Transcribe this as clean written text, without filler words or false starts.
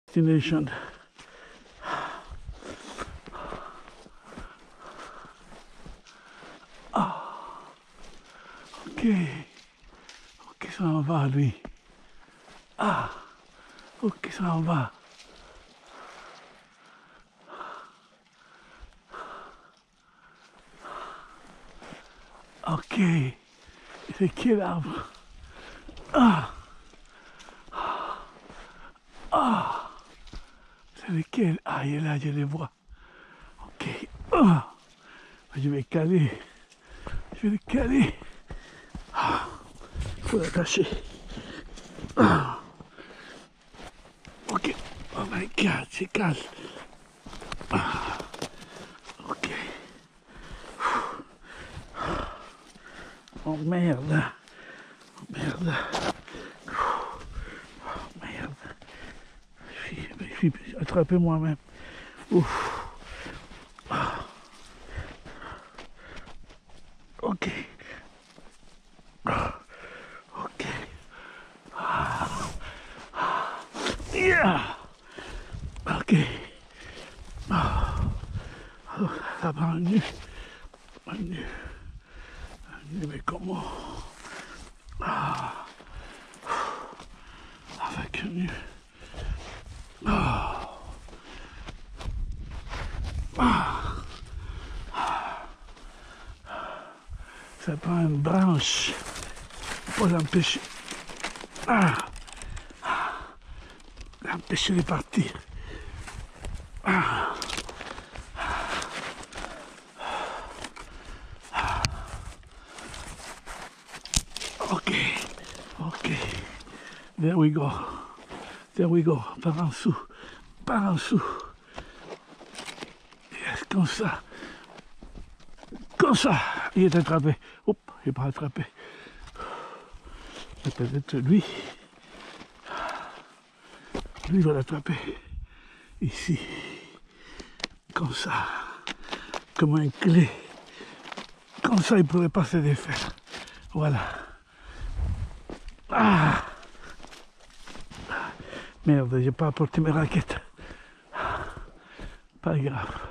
Destination. Ah, ok. Ok, ça en va, lui. Ah, ok, ça en va. Ok. C'est quel arbre? Ah, ah. C'est lequel? Ah, il est là, je les vois. Ok. Ah. Je vais caler. Je vais le caler. Ah. Il faut l'attacher. Ah. Ok. Oh my god, c'est calme. Ah. Ok. Oh merde. Oh merde. Oh merde. Je suis attrapé moi-même. Ouf. Ah. Ok. Ah. Ok. Ah. Yeah. Ok. Ah. Ça va un nu. Un nu. Un nu, mais comment? Ah. Avec un nu. Ah. Ah. Ça prend une branche pour l'empêcher. Ah. L'empêcher de partir. Ah. Ok. Ok. There we go. There we go. Par en dessous. Par en dessous. Yes, comme ça. Comme ça. Il est attrapé. Oups, il n'est pas attrapé. C'est peut-être lui. Lui va l'attraper. Ici. Comme ça. Comme une clé. Comme ça, il ne pourrait pas se défaire. Voilà. Ah. Merde, j'ai pas apporté mes raquettes. Pas grave.